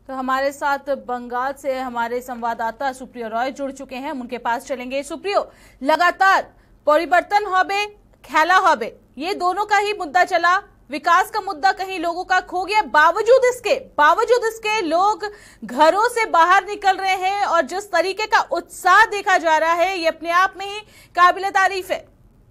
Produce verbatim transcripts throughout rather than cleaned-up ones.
तो हमारे साथ बंगाल से हमारे संवाददाता सुप्रियो रॉय जुड़ चुके हैं, हम उनके पास चलेंगे। सुप्रियो, लगातार परिवर्तन होबे खेला होबे ये दोनों का ही मुद्दा चला, विकास का मुद्दा कहीं लोगों का खो गया। बावजूद इसके बावजूद इसके लोग घरों से बाहर निकल रहे हैं और जिस तरीके का उत्साह देखा जा रहा है ये अपने आप में ही काबिले तारीफ है।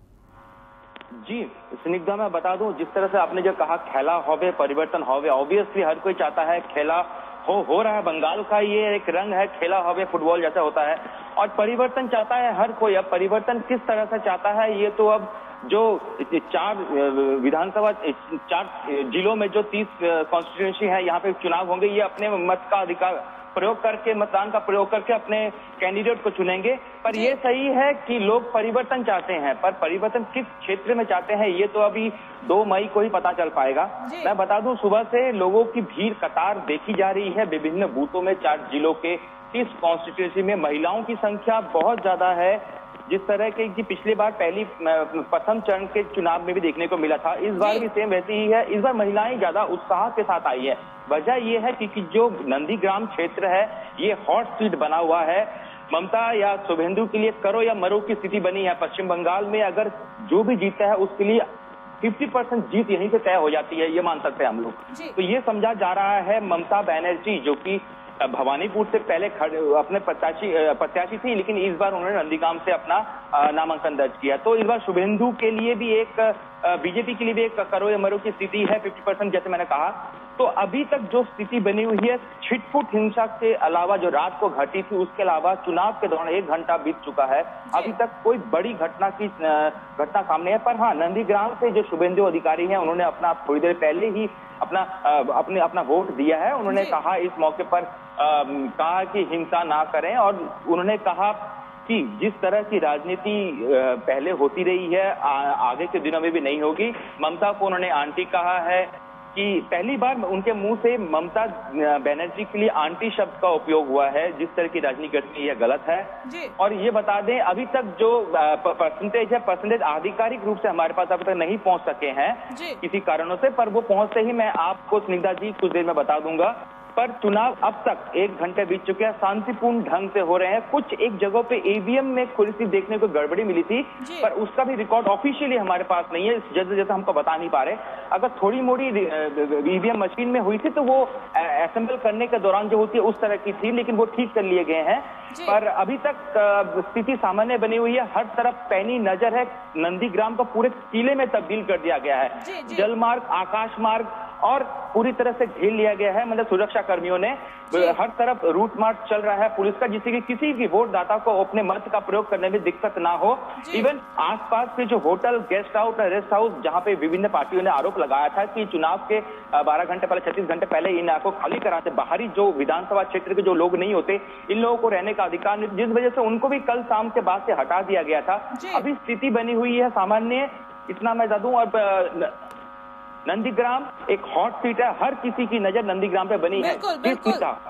जी स्निग्धा, मैं बता दूं, जिस तरह से आपने जो कहा खेला होवे परिवर्तन होवे, ऑब्वियसली हर कोई चाहता है खेला हो हो रहा है। बंगाल का ये एक रंग है, खेला होवे फुटबॉल जैसा होता है, और परिवर्तन चाहता है हर कोई। अब परिवर्तन किस तरह से चाहता है ये तो अब जो चार विधानसभा चार जिलों में जो तीस कॉन्स्टिट्यूएंसी है यहाँ पे चुनाव होंगे, ये अपने मत का अधिकार प्रयोग करके मतदान का प्रयोग करके अपने कैंडिडेट को चुनेंगे। पर ये सही है कि लोग परिवर्तन चाहते हैं, पर परिवर्तन किस क्षेत्र में चाहते हैं ये तो अभी दो मई को ही पता चल पाएगा। मैं बता दूं, सुबह से लोगों की भीड़ कतार देखी जा रही है विभिन्न बूथों में। चार जिलों के तीस कॉन्स्टिट्यूएंसी में महिलाओं की संख्या बहुत ज्यादा है, जिस तरह के कि पिछली बार पहली प्रथम चरण के चुनाव में भी देखने को मिला था, इस बार भी सेम वैसी ही है। इस बार महिलाएं ज्यादा उत्साह के साथ आई है। वजह ये है कि, कि जो नंदीग्राम क्षेत्र है ये हॉट सीट बना हुआ है। ममता या शुभेंदु के लिए करो या मरो की स्थिति बनी है। पश्चिम बंगाल में अगर जो भी जीता है उसके लिए पचास परसेंट जीत यहीं से तय हो जाती है, ये मान सकते हैं हम लोग। तो ये समझा जा रहा है ममता बनर्जी, जो कि भवानीपुर से पहले अपने प्रत्याशी प्रत्याशी थी, लेकिन इस बार उन्होंने नंदीग्राम से अपना नामांकन दर्ज किया। तो इस बार शुभेंदु के लिए भी एक, बीजेपी के लिए भी एक करो या मरो की स्थिति है, पचास परसेंट जैसे मैंने कहा। तो अभी तक जो स्थिति बनी हुई है, छिटपुट हिंसा के अलावा जो रात को घटी थी, उसके अलावा चुनाव के दौरान एक घंटा बीत चुका है, अभी तक कोई बड़ी घटना की घटना सामने है। पर हाँ, नंदीग्राम से जो शुभेंदु अधिकारी हैं उन्होंने अपना थोड़ी देर पहले ही अपना अपने अपना वोट दिया है। उन्होंने कहा इस मौके पर आ, कहा कि हिंसा ना करें, और उन्होंने कहा कि जिस तरह की राजनीति पहले होती रही है आ, आगे के दिनों में भी नहीं होगी। ममता को उन्होंने आंटी कहा है कि पहली बार उनके मुंह से ममता बनर्जी के लिए आंटी शब्द का उपयोग हुआ है। जिस तरह की राजनीति करती है यह गलत है। और ये बता दें, अभी तक जो परसेंटेज है, परसेंटेज आधिकारिक रूप से हमारे पास अभी तक नहीं पहुंच सके हैं किसी कारणों से, पर वो पहुंचते ही मैं आपको स्निग्धा जी कुछ देर में बता दूंगा। पर चुनाव अब तक एक घंटे बीत चुके हैं, शांतिपूर्ण ढंग से हो रहे हैं। कुछ एक जगहों पे ईवीएम में थोड़ी सी देखने को गड़बड़ी मिली थी, पर उसका भी रिकॉर्ड ऑफिशियली हमारे पास नहीं है, जैसे जैसे हमको बता नहीं पा रहे। अगर थोड़ी मोड़ी ईवीएम मशीन में हुई थी तो वो असेंबल करने के दौरान जो होती है उस तरह की थी, लेकिन वो ठीक कर लिए गए हैं। पर अभी तक स्थिति सामान्य बनी हुई है। हर तरफ पैनी नजर है। नंदीग्राम को पूरे किले में तब्दील कर दिया गया है। जल मार्ग, आकाश मार्ग और पूरी तरह से घेर लिया गया है, मतलब सुरक्षा कर्मियों ने। हर तरफ रूट मार्च चल रहा है पुलिस का, जिससे कि किसी भी वोटदाता को अपने मत का प्रयोग करने में दिक्कत ना हो। इवन आसपास के जो hotel, guest house, rest house, जहां पे विभिन्न पार्टियों ने आरोप लगाया था कि चुनाव के बारह घंटे पहले, छत्तीस घंटे पहले इन को खाली कराते, बाहरी जो विधानसभा क्षेत्र के जो लोग नहीं होते, इन लोगों को रहने का अधिकार नहीं, जिस वजह से उनको भी कल शाम के बाद से हटा दिया गया था। अभी स्थिति बनी हुई है सामान्य, इतना मैं बता दूं। और नंदीग्राम एक हॉट सीट है, हर किसी की नजर नंदीग्राम पे बनी है। बिल्कुल, बिल्कुल।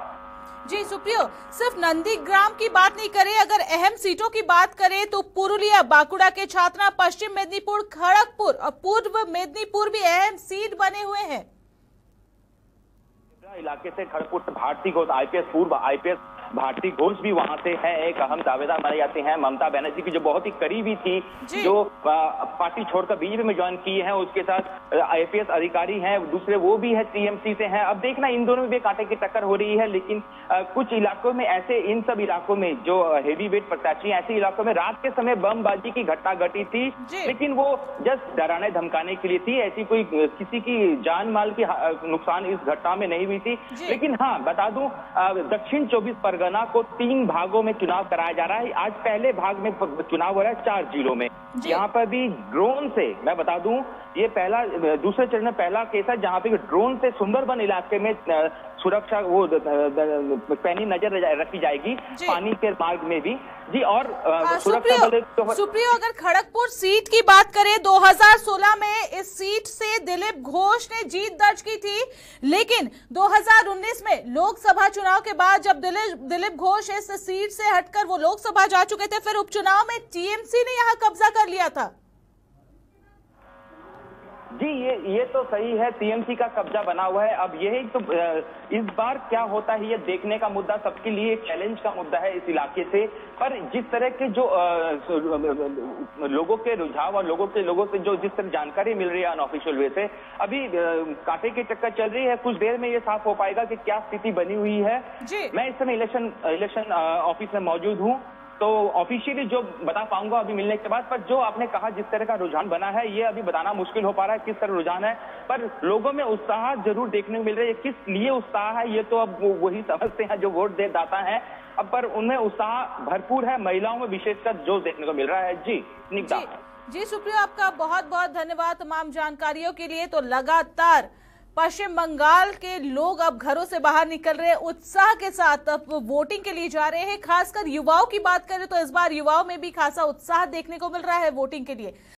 जी सुप्रियो, सिर्फ नंदीग्राम की बात नहीं करें, अगर अहम सीटों की बात करें तो पुरुलिया, बांकुड़ा के छात्रा, पश्चिम मेदिनीपुर, खड़गपुर और पूर्व मेदिनीपुर भी अहम सीट बने हुए हैं। इलाके से खड़गपुर से भारती घोष, आईपीएस पूर्व आईपीएस भारती घोष भी वहां से हैं, एक अहम दावेदार माने जाते हैं। ममता बनर्जी की जो बहुत ही करीबी थी, जो पार्टी छोड़कर बीजेपी में ज्वाइन की है, उसके साथ आईपीएस अधिकारी हैं, दूसरे वो भी है टीएमसी से हैं। अब देखना, इन दोनों में भी कांटे की टक्कर हो रही है। लेकिन आ, कुछ इलाकों में ऐसे, इन सब इलाकों में जो हेवी वेट प्रत्याशी, ऐसे इलाकों में रात के समय बमबाजी की घटना घटी थी, लेकिन वो जस्ट डराने धमकाने के लिए थी। ऐसी कोई किसी की जान माल की नुकसान इस घटना में नहीं हुई थी। लेकिन हाँ, बता दूं, दक्षिण चौबीस परगना को तीन भागों में चुनाव कराया जा रहा है। आज पहले भाग में चुनाव हो रहा है चार जिलों में। यहाँ पर भी ड्रोन से, मैं बता दूं, ये पहला, दूसरे चरण में पहला केस है जहाँ पे ड्रोन से सुंदरबन इलाके में सुरक्षा वो पैनी नजर रखी जाएगी, पानी के मार्ग में भी। जी, और सुरक्षा बल। सुप्रियो, अगर खड़गपुर सीट की बात करें, दो हज़ार सोलह में इस सीट से दिलीप घोष ने जीत दर्ज की थी, लेकिन दो हज़ार उन्नीस में लोकसभा चुनाव के बाद जब दिलीप दिलीप घोष इस सीट से हटकर वो लोकसभा जा चुके थे, फिर उपचुनाव में टीएमसी ने यहां कब्जा कर लिया था। जी, ये ये तो सही है, टीएमसी का कब्जा बना हुआ है। अब यही तो इस बार क्या होता है ये देखने का मुद्दा सबके लिए चैलेंज का मुद्दा है इस इलाके से। पर जिस तरह के जो लोगों के रुझाव और लोगों के लोगों से जो जिस तरह जानकारी मिल रही है अनऑफिशियल वे से, अभी कांटे की चक्कर चल रही है। कुछ देर में ये साफ हो पाएगा कि क्या स्थिति बनी हुई है। मैं इस समय इलेक्शन इलेक्शन ऑफिस में मौजूद हूँ, तो ऑफिशियली जो बता पाऊंगा अभी मिलने के बाद। पर जो आपने कहा जिस तरह का रुझान बना है, ये अभी बताना मुश्किल हो पा रहा है किस तरह रुझान है। पर लोगों में उत्साह जरूर देखने को मिल रहा है। किस लिए उत्साह है ये तो अब वही समझते हैं जो वोट दे दाता है। अब पर उनमें उत्साह भरपूर है, महिलाओं में विशेषकर जोश देखने को मिल रहा है। जी निकिता। जी सुप्रियो, आपका बहुत बहुत धन्यवाद तमाम जानकारियों के लिए। तो लगातार पश्चिम बंगाल के लोग अब घरों से बाहर निकल रहे हैं, उत्साह के साथ अब वोटिंग के लिए जा रहे हैं। खासकर युवाओं की बात करें तो इस बार युवाओं में भी खासा उत्साह देखने को मिल रहा है वोटिंग के लिए।